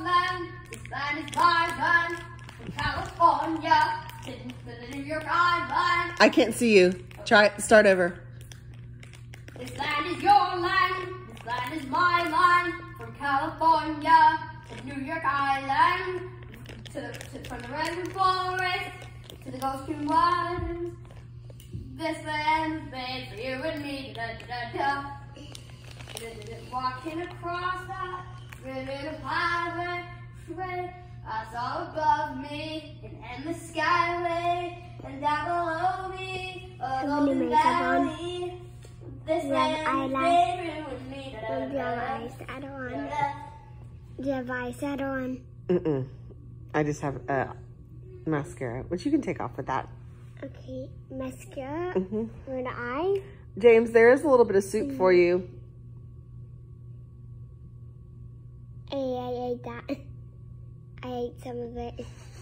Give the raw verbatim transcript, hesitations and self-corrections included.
land. This land is my land. From California to the New York Island. I can't see you. Try, start over. This land is your land. This land is my land. From California to New York Island. To the, to, from the redwood forest to the Gulf Stream waters. This land is made for you and me. Da, da, da, da. Walking across that river highway, I saw above me an endless skyway, and down below me a golden valley. This land is made for you and me. Do you have eyeshadow on? Do you have eyeshadow on? Mm-mm. I just have uh, mascara, which you can take off with that. Okay, mascara Mm-hmm. for the eye. James, there is a little bit of soup for you. I, I ate that. I ate some of it.